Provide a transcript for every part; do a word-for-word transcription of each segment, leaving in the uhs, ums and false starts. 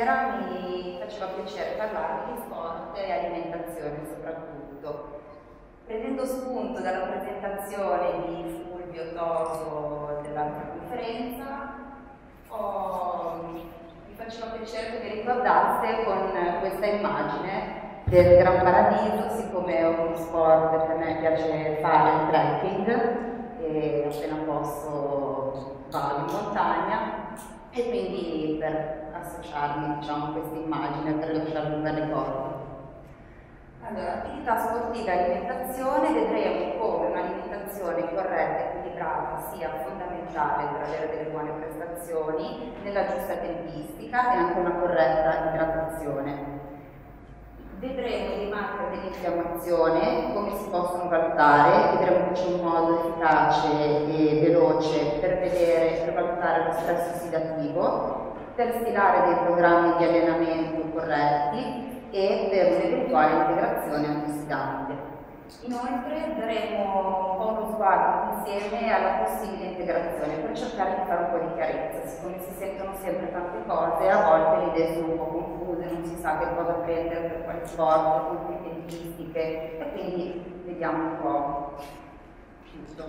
sera mi faceva piacere parlarvi di sport e alimentazione soprattutto. Prendendo spunto dalla presentazione di Fulvio Toso dell'altra conferenza, ho, mi faceva piacere che vi ricordaste con questa immagine del Gran Paradiso, siccome è uno sport che a me piace fare, il trekking, e appena posso vado in montagna, e quindi per associarmi, diciamo, a questa immagine, per lasciarmi un bel ricordo. Allora, attività sportiva e alimentazione, vedremo come un'alimentazione corretta e equilibrata sia fondamentale per avere delle buone prestazioni nella giusta tempistica e anche una corretta idratazione. Vedremo i marker dell'infiammazione, come si possono valutare, vedremo che c'è un modo efficace e veloce per vedere, per valutare lo stress ossidativo, per stilare dei programmi di allenamento corretti e per un'eventuale integrazione antiossidante. Inoltre daremo un po' uno sguardo insieme alla possibile integrazione per cercare di fare un po' di chiarezza, siccome si sentono sempre tante cose, a volte le idee sono un po' confuse, non si sa che cosa prendere per quale sport, con che tempistiche, e quindi vediamo un po' tutto.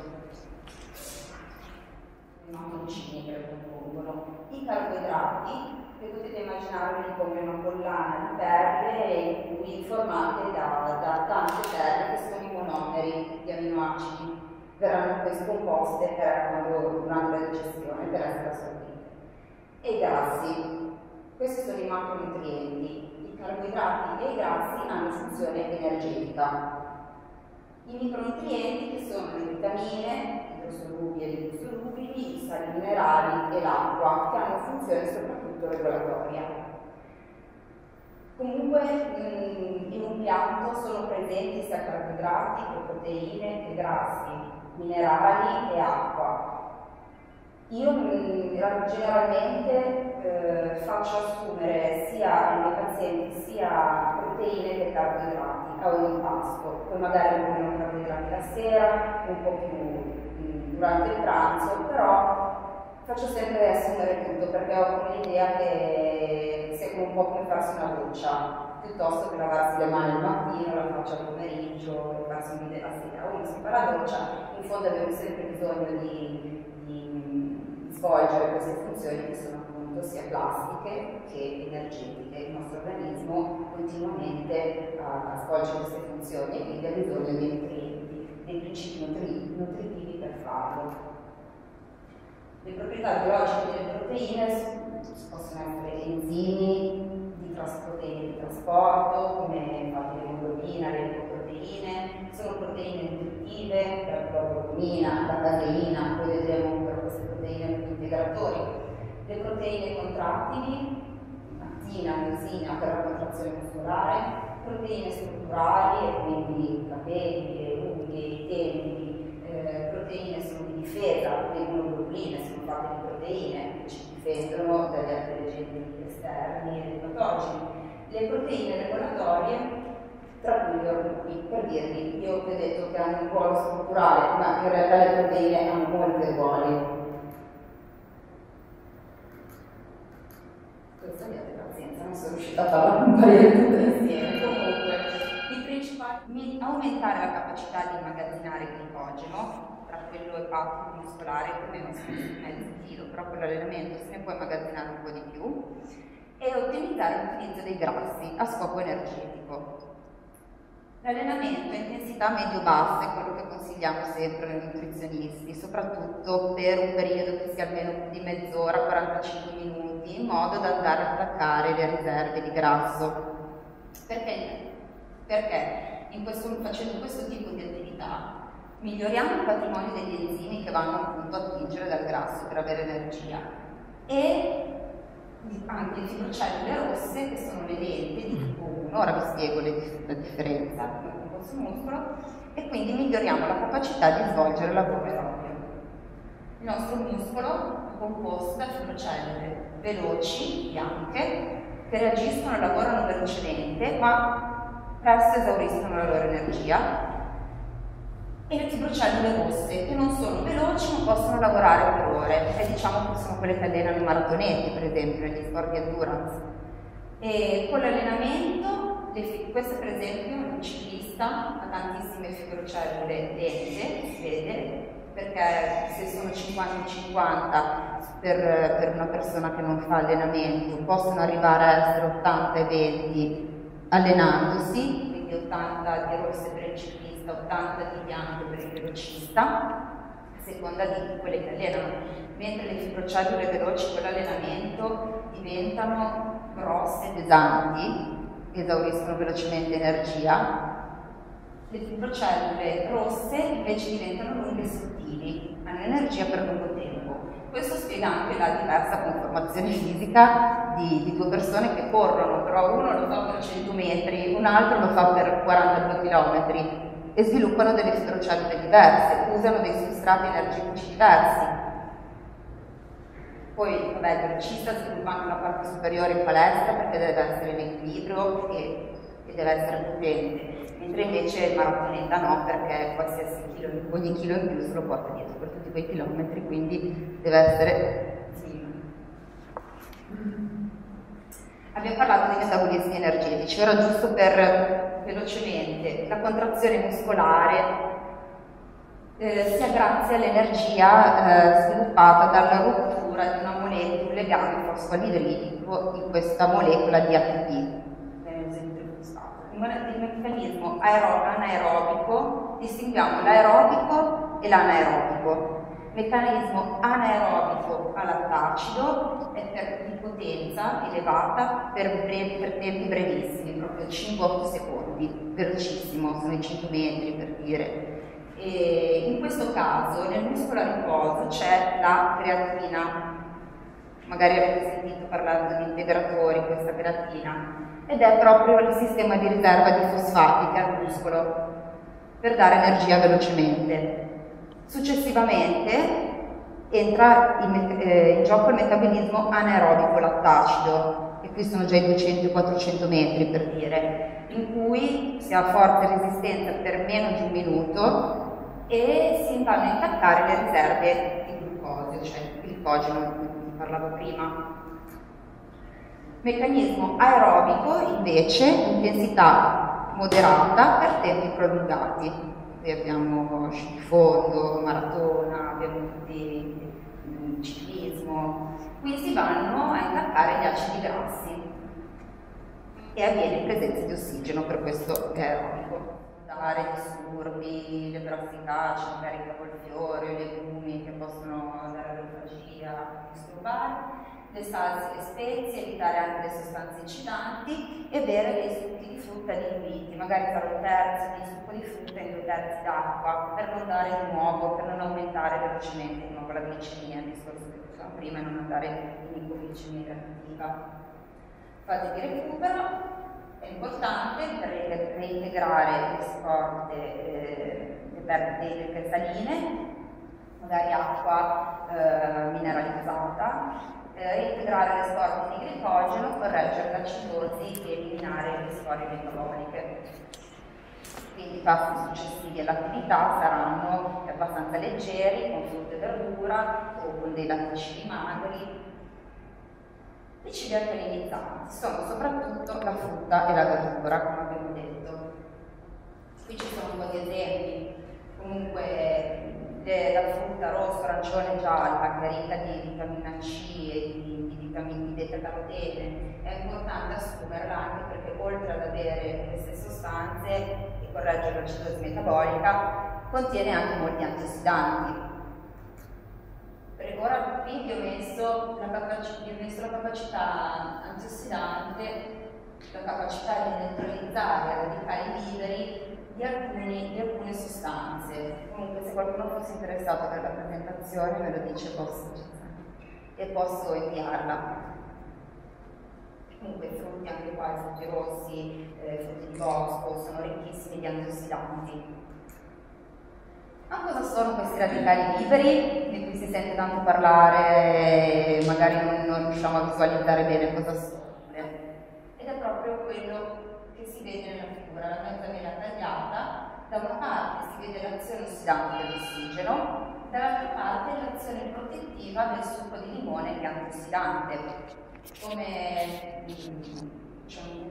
I mattoncini che lo compongono. I carboidrati, che potete immaginarvi come una collana di perle formate da, da tante perle che sono i monomeri di aminoacidi, verranno poi scomposte per, quando, durante la digestione per essere assorbite. E i grassi, questi sono i macronutrienti. I carboidrati e i grassi hanno funzione energetica. I micronutrienti, che sono le vitamine, idrosolubili e liposolubili, i sali minerali e l'acqua, che hanno funzione soprattutto regolatoria. Comunque in un piatto sono presenti sia carboidrati che proteine che grassi, minerali e acqua. Io generalmente eh, faccio assumere sia ai miei pazienti sia proteine che carboidrati a ogni pasto, poi magari prendono carboidrati la sera, un po' più mh, durante il pranzo, però faccio sempre assumere tutto perché ho come l'idea che sia un po' come farsi una doccia, piuttosto che lavarsi le mani al mattino, la faccia al pomeriggio e farsi un video la sera. Uno si fa la doccia, in fondo abbiamo sempre bisogno di, di svolgere queste funzioni che sono appunto sia plastiche che energetiche. Il nostro organismo continuamente a, a svolgere queste funzioni e quindi ha bisogno dei nutrienti, dei principi nutri, nutritivi per farlo. Le proprietà biologiche delle proteine possono essere enzimi di, proteine di trasporto, come infatti l'emoglobina, le lipoproteine, sono proteine nutritive, la globulina, la caseina, poi vedremo per queste proteine gli integratori. Le proteine contrattili, actina, miosina per la contrazione muscolare, proteine strutturali, e quindi capelli, le unghie, i denti, eh, proteine sono di difesa, le immunoglobuline sono fatte di proteine che ci difendono dagli altri agenti esterni e dai patogeni. Le proteine regolatorie, tra cui gli ormoni, per dirvi, io vi ho detto che hanno un ruolo strutturale, ma in realtà le proteine hanno molti ruoli. Questo abbiate pazienza, non sono riuscita a farlo comparire tutto insieme. Comunque, il principale, aumentare la capacità di immagazzinare glicogeno, tra quello epatico muscolare come mezzo chilo, però con l'allenamento se ne può immagazzinare un po' di più, e ottimizzare l'utilizzo dei grassi a scopo energetico. L'allenamento a intensità medio-bassa è quello che consigliamo sempre ai nutrizionisti, soprattutto per un periodo che sia almeno di mezz'ora, quarantacinque minuti, in modo da andare a attaccare le riserve di grasso. Perché? Perché in questo, facendo questo tipo di attività miglioriamo il patrimonio degli enzimi che vanno appunto a attingere dal grasso per avere energia, e anche le fibrocellule rosse, che sono le lenti di tipo uno, ora vi spiego le, la differenza con questo muscolo, e quindi miglioriamo la capacità di svolgere il lavoro proprio. Il nostro muscolo è composto da fibrocellule veloci, bianche, che reagiscono e lavorano velocemente, ma presto esauriscono la loro energia, e le fibrocellule rosse, che non sono veloci ma possono lavorare per ore, e diciamo che sono quelle che allenano i maratoneti, per esempio, negli sport di endurance. E con l'allenamento, questo per esempio, un ciclista ha tantissime fibrocellule lente, si vede, perché se sono cinquanta cinquanta per, per una persona che non fa allenamento possono arrivare a essere ottanta e venti allenandosi, quindi ottanta di rosse per il ciclista, ottanta di bianco per il velocista, a seconda di quelle che allenano, mentre le fibrocellule veloci con l'allenamento diventano grosse, pesanti, esauriscono velocemente energia. Le fibrocellule rosse invece diventano lunghe e sottili, hanno energia per lungo tempo. Questo spiega anche la diversa conformazione fisica di, di due persone che corrono, però uno lo fa per cento metri, un altro lo fa per quarantadue chilometri e sviluppano delle fibrocellule diverse, usano dei substrati energetici diversi. Poi, vabbè, il velocista sviluppa anche la parte superiore in palestra perché deve essere in equilibrio e, e deve essere potente. Mentre invece il maratoneta no, perché qualsiasi chilo, ogni chilo in più se lo porta dietro per tutti quei chilometri, quindi deve essere sì. Abbiamo parlato dei metabolismi energetici, ora giusto per velocemente, la contrazione muscolare eh, sia grazie all'energia eh, sviluppata dalla rottura di una molecola, un legame fosfolidrilico in questa molecola di A T P. Il meccanismo anaerobico, distinguiamo l'aerobico e l'anaerobico. Il meccanismo anaerobico all'acido è per di potenza elevata per, brevi, per tempi brevissimi, proprio cinque otto secondi, velocissimo, sono i cinque metri per dire. E in questo caso nel muscolo a riposo c'è la creatina, magari avete sentito parlare di integratori, questa creatina, ed è proprio il sistema di riserva di fosfati che ha il muscolo per dare energia velocemente. Successivamente entra in, eh, in gioco il metabolismo anaerobico lattacido, e qui sono già i duecento quattrocento metri per dire, in cui si ha forza e resistenza per meno di un minuto e si vanno a intaccare le riserve di glucosio, cioè il glicogeno di cui parlavo prima. Meccanismo aerobico invece, intensità moderata per tempi prolungati. Qui abbiamo sci di fondo, maratona, abbiamo tutti il ciclismo. Qui si vanno a intaccare gli acidi grassi e avviene in presenza di ossigeno, per questo è aerobico. Dare disturbi, le brassicacee, magari il cavolfiore, i legumi che possono dare l'aufagia, disturbare. Le salse, le spezie, evitare anche le sostanze incitanti e bere dei succhi di frutta diluiti, magari fare un terzo di succo di frutta in due terzi d'acqua per non dare di nuovo, per non aumentare velocemente di nuovo la glicemia, il discorso che facevamo prima, e non andare in ipoglicemia reattiva. Fase di recupero è importante per reintegrare le scorte, eh, le perdite idriche saline, magari acqua eh, mineralizzata, Eh, reintegrare le scorte di glicogeno, correggere l'acidosi e eliminare le scorie metaboliche. Quindi i passi successivi all'attività saranno abbastanza leggeri, con frutta e verdura o con dei latticini magri. I cibi alcalinizzanti sono soprattutto la frutta e la verdura, come abbiamo detto. Qui ci sono un po' di esempi. Comunque la frutta rossa, arancione, gialla, che è ricca di vitamina C e di, di vitamine di beta-carotene, è importante assumerla anche perché oltre ad avere queste sostanze e correggere l'acidosi metabolica, contiene anche molti antiossidanti. Per ora qui vi ho messo la, capaci vi ho messo la capacità antiossidante, la capacità di neutralizzare i radicali liberi Di, alcuni, di alcune sostanze. Comunque se qualcuno fosse interessato per la presentazione me lo dice, posso, e posso inviarla. Comunque i frutti, anche qua i frutti rossi, eh, frutti di bosco, sono ricchissimi di antiossidanti. Ma cosa sono questi radicali liberi di cui si sente tanto parlare e magari non, non riusciamo a visualizzare bene cosa sono? Ed è proprio quello che si vede nella figura, la mezzamela tagliata, da una parte si vede l'azione ossidante dell'ossigeno, dall'altra parte l'azione protettiva del succo di limone che è antiossidante. Come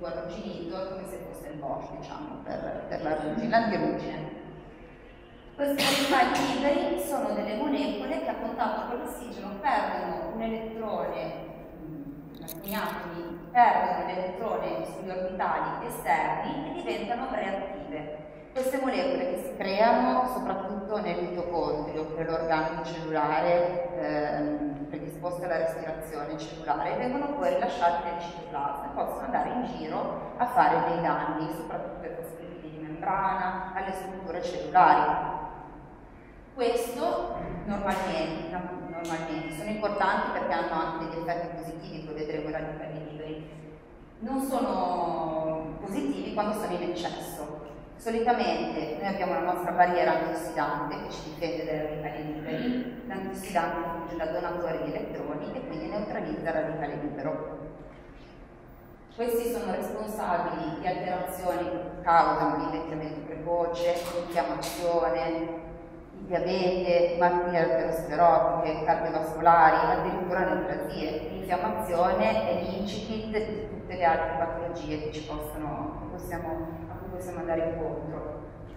più arrugginito, come se fosse il Bosch, diciamo, per, per l'antirugine. Questi radicali liberi sono delle molecole che a contatto con l'ossigeno perdono un elettrone, alcuni atomi perdono un elettrone sugli orbitali esterni e diventano reattive. Queste molecole che si creano soprattutto nel mitocondrio, che è l'organo cellulare ehm, predisposto alla respirazione cellulare, vengono poi rilasciate nel citoplasma e possono andare in giro a fare dei danni, soprattutto ai fosfolipidi di membrana, alle strutture cellulari. Questo normalmente, normalmente sono importanti perché hanno anche degli effetti positivi, poi vedremo i radicali liberi. Non sono positivi quando sono in eccesso. Solitamente noi abbiamo la nostra barriera antiossidante che ci difende dai radicali liberi, l'antiossidante funge da donatore di elettroni e quindi neutralizza il radicale libero. Questi sono responsabili di alterazioni che causano l'invecchiamento precoce, l'infiammazione, il diabete, malattie arteriosclerotiche, cardiovascolari, addirittura neoplasie. L'infiammazione è l'incipit di tutte le altre patologie che ci possono, che possiamo possiamo andare incontro.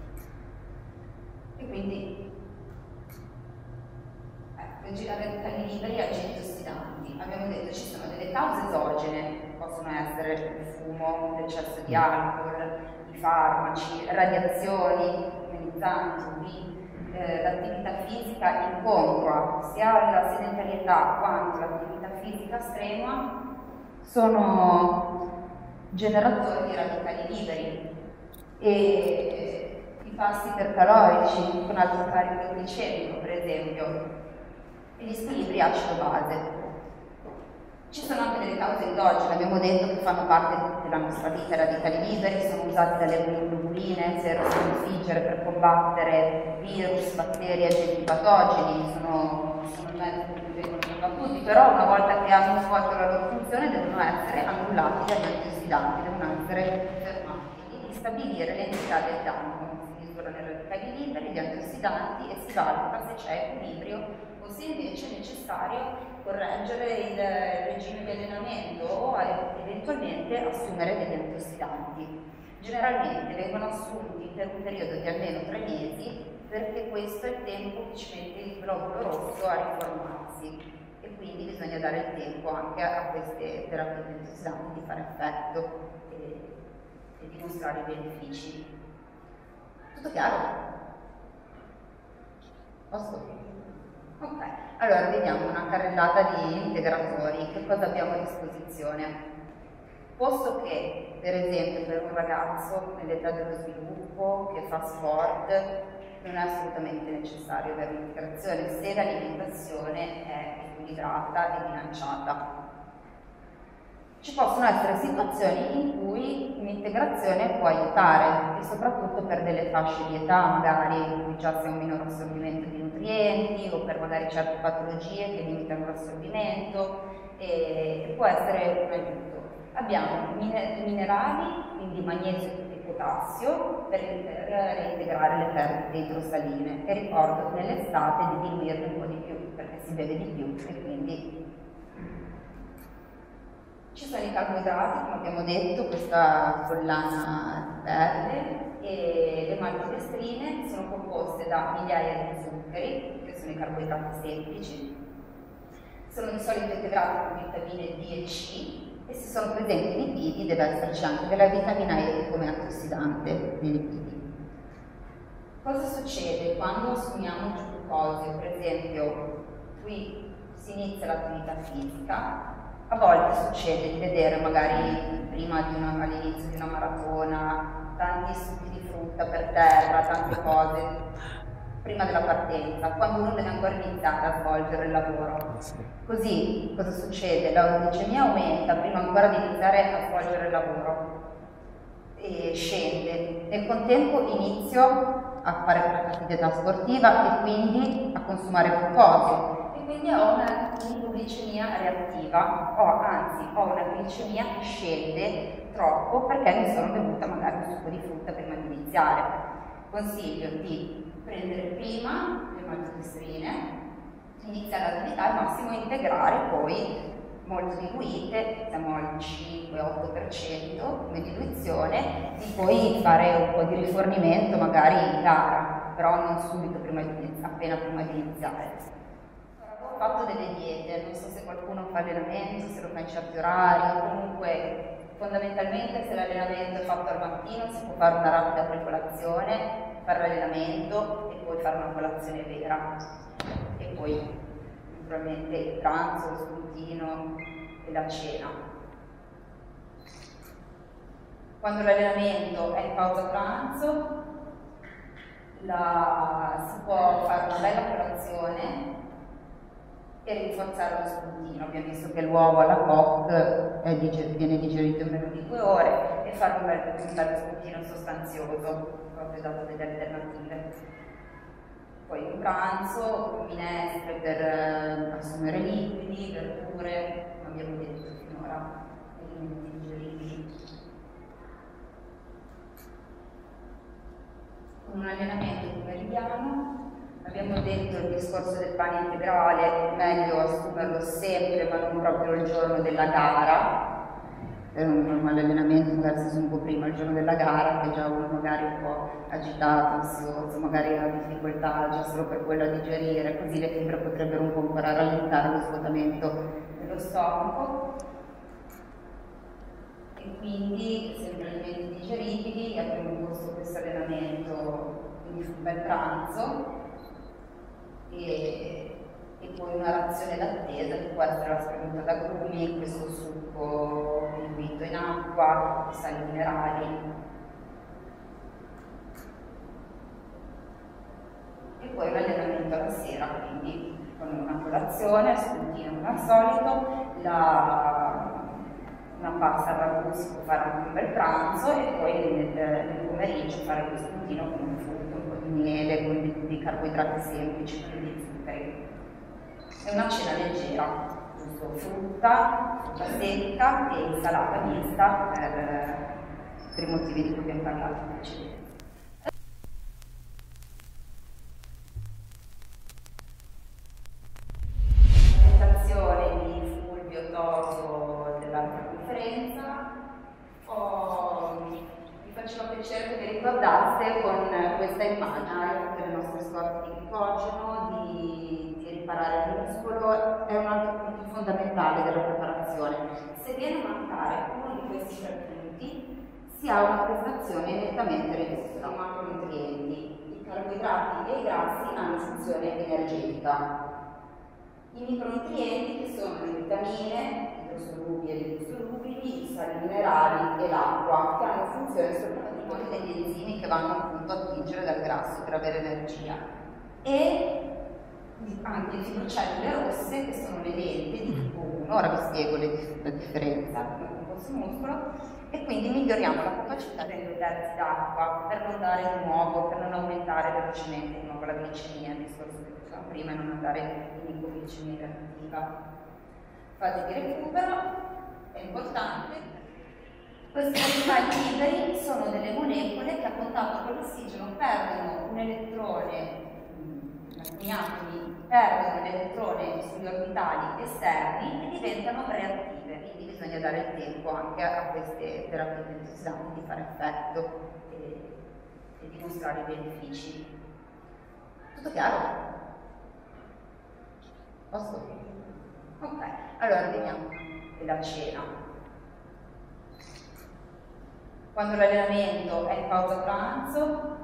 E quindi ecco, i radicali liberi e agenti ossidanti. Abbiamo detto che ci sono delle cause esogene, possono essere il fumo, l'eccesso di alcol, i farmaci, radiazioni ionizzanti, U V, eh, l'attività fisica incongrua, sia la sedentarietà quanto l'attività fisica strenua sono generatori di radicali liberi. E i pasti ipercalorici con alto carico glicemico, per esempio, e gli squilibri acido-base. Ci sono anche delle cause endogene, abbiamo detto che fanno parte della nostra vita, i radicali liberi sono usati dalle immunoglobuline, serosconfiggere per combattere virus, batteri, agenti patogeni, sono, sono il mezzo che vengono combattuti, però una volta che hanno svolto la loro funzione devono essere annullati dagli antiossidanti, devono essere fermati. Stabilire l'entità del danno, si misurano i radicali liberi, gli antiossidanti e si valuta se c'è equilibrio o se invece è necessario correggere il regime di allenamento o eventualmente assumere degli antiossidanti. Generalmente vengono assunti per un periodo di almeno tre mesi perché questo è il tempo che ci mette il globulo rosso a riformarsi e quindi bisogna dare il tempo anche a queste terapie antiossidanti di fare effetto e, e dimostrare i benefici. Tutto chiaro? Posso? Ok, allora vediamo una carrellata di integratori. Che cosa abbiamo a disposizione? Posto che, per esempio, per un ragazzo nell'età dello sviluppo che fa sport non è assolutamente necessario avere un'integrazione se l'alimentazione è equilibrata e bilanciata. Ci possono essere situazioni in cui un'integrazione può aiutare, e soprattutto per delle fasce di età, magari in cui già si ha un minor assorbimento di nutrienti o per magari certe patologie che limitano l'assorbimento, e, e può essere un aiuto. Abbiamo minerali, quindi magnesio e potassio, per, per reintegrare le perdite idrosaline, e ricordo nell'estate di diluirle un po' di più perché si beve di più e quindi ci sono i carboidrati, come abbiamo detto, questa collana verde, e le maltodestrine che sono composte da migliaia di zuccheri, che sono i carboidrati semplici, sono di solito integrati con vitamine D e C, e se sono presenti i lipidi deve esserci anche della vitamina E come antiossidante nei lipidi. Cosa succede quando assumiamo il glucosio? Per esempio, qui si inizia l'attività fisica, a volte succede di vedere magari prima di una, all'inizio di una maratona tanti succhi di frutta per terra, tante cose prima della partenza, quando uno deve ancora iniziare a svolgere il lavoro. Così cosa succede? La glicemia aumenta prima ancora di iniziare a svolgere il lavoro e scende. Nel contempo inizio a fare attività sportiva e quindi a consumare glucosio. E quindi ho una ipoglicemia reattiva, o anzi ho una glicemia che scende troppo perché mi sono bevuta magari un succo di frutta prima di iniziare. Consiglio di prendere prima le maltodestrine, iniziare l'attività, al massimo integrare poi molto diluite, siamo al cinque otto per cento come diluizione, di poi fare un po' di rifornimento magari in gara, però non subito prima di, appena prima di iniziare. Ho fatto delle diete, non so se qualcuno fa allenamento, se lo fa in certi orari, comunque fondamentalmente se l'allenamento è fatto al mattino si può fare una rapida precolazione, fare l'allenamento e poi fare una colazione vera e poi naturalmente il pranzo, lo spuntino e la cena. Quando l'allenamento è in pausa pranzo la, si può fare una bella colazione e rinforzare lo spuntino. Abbiamo visto che l'uovo alla coque diger viene digerito in meno di due ore e fare un bel, un bello spuntino sostanzioso, proprio dato delle alternative. Poi un pranzo, minestre per eh, assumere liquidi, verdure, come abbiamo detto finora, alimenti digeribili. Con un allenamento pomeridiano, abbiamo detto il discorso del pane integrale, meglio assumerlo sempre ma non proprio il giorno della gara. Per un normale allenamento magari si assume un po' prima il giorno della gara, che già uno magari un po' agitato, ansioso, magari ha difficoltà già solo per quello a digerire, così le fibre potrebbero un po' ancora rallentare lo svuotamento dello stomaco. E quindi sempre alimenti digeribili, abbiamo imposto questo allenamento, quindi un bel pranzo e, e poi una razione d'attesa che può essere la spremuta d'agrumi, questo succo diluito in acqua, sali minerali. E poi l'allenamento alla sera, quindi con una colazione, spuntino come al solito, la, una pasta al ragù si può fare anche un bel pranzo e poi nel, nel pomeriggio fare lo spuntino con un frutto, un po' di miele, con dei, dei carboidrati semplici, con dei zuccheri. È una cena leggera, giusto? Frutta, frutta secca e insalata mista per, per i motivi di cui abbiamo parlato precedentemente. Di Fulvio Toso dell'altra conferenza, oh, mi faceva piacere che vi ricordaste con questa immagine delle nostre scorte di glicogeno, di, di riparare il muscolo, è un altro punto fondamentale della preparazione. Se viene a mancare uno di questi tre punti, si ha una prestazione nettamente ridotta. I macronutrienti, i carboidrati e i grassi hanno funzione energetica. I micronutrienti, che sono le vitamine, idrosolubili e liposolubili, i sali minerali e l'acqua, che hanno funzione soprattutto degli enzimi che vanno appunto a attingere dal grasso per avere energia. E anche le fibrocellule rosse, che sono le lente di tipo uno, ora vi spiego le, la differenza come composto muscolo, e quindi miglioriamo la capacità dei due terzi d'acqua per non dare di nuovo, per non aumentare velocemente di nuovo la glicemia, il discorso che facevamo prima, e non andare in ipoglicemia reattiva. Fase di recupero è importante. Questi radicali liberi sono delle molecole che a contatto con l'ossigeno perdono un elettrone, alcuni atomi perdono l'elettrone sugli orbitali esterni e diventano reattive, quindi bisogna dare il tempo anche a queste terapie antiossidanti di fare effetto e, e dimostrare i benefici. Tutto chiaro? Posso? Ok, allora vediamo la cena. Quando l'allenamento è in pausa pranzo,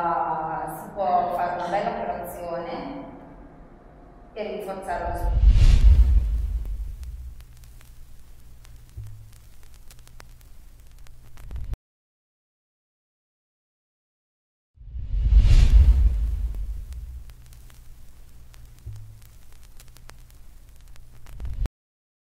la, si può fare una bella colazione e rinforzare lo spazio.